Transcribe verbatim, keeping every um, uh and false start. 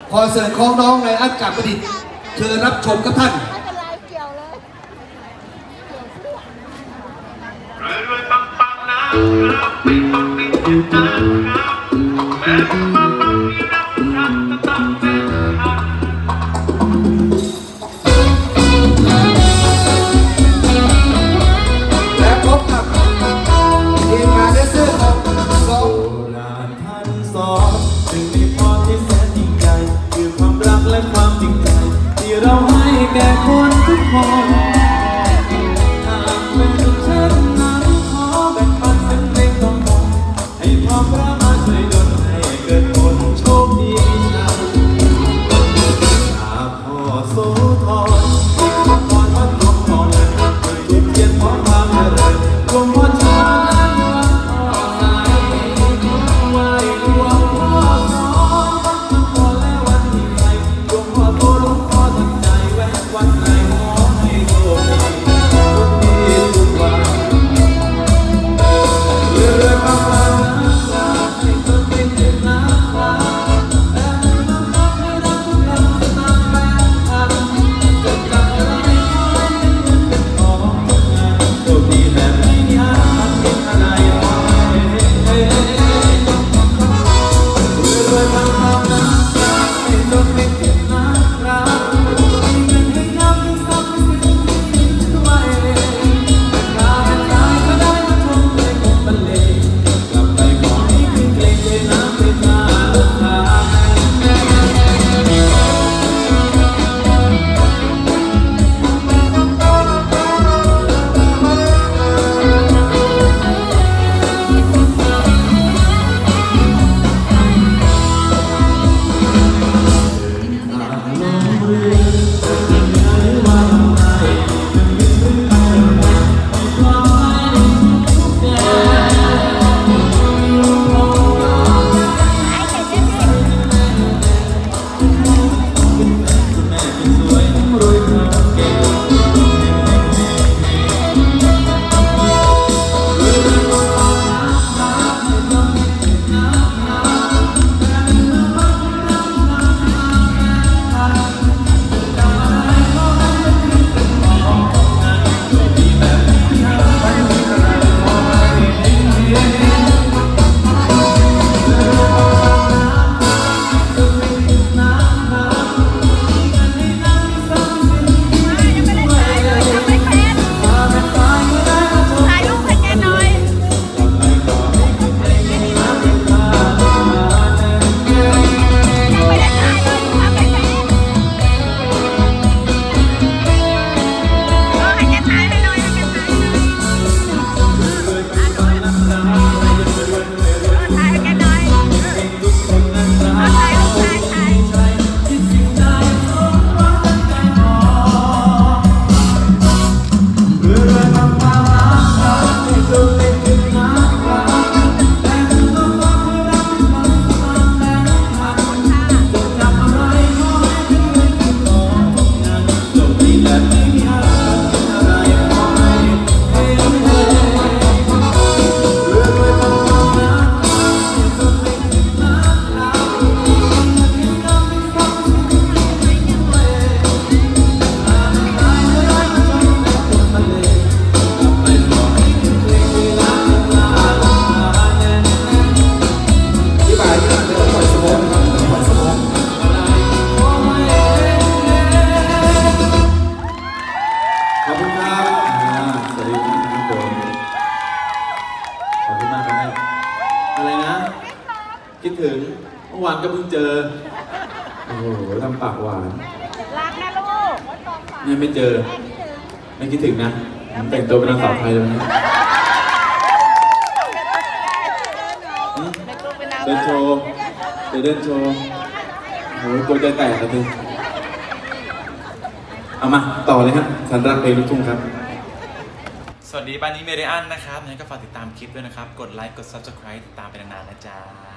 คอนเสิร์ตของน้องไรอันกาบประดิษฐ์เชิญรับชมกับท่านรวยๆปังๆนะครับไม่ต้องไม่เจ็บนะครับแม้ปังๆที่รักกันก็ต้องเป็นพันและพบกับทีมงานแดนเซอร์ของสองโบราณท่านสอนสิ่งที่พอที่แสนยิ่งใหญ่คือความรักและความจริงใจที่เราให้แก่คนทุกคนคิดถึงเมื่อวานก็เพิ่งเจอโอ้โหทำปากหวานรักนะลูกเนี่ยไม่เจอไม่คิดถึงนะผมแต่งตัวเป็นนางสาวไทยเลยนะเดินโชว์เดี๋ยวเดินโชว์โอ้โหตัวใจแตกเลยเอามาต่อเลยครับฉันรักเพลงลูกทุ่งครับสวัสดีบ้านนี้เมเดียนนะครับงั้นก็ฝากติดตามคลิปด้วยนะครับกดไลค์กด ซับสไครบ์ ติดตามไปนานๆนะจ๊ะ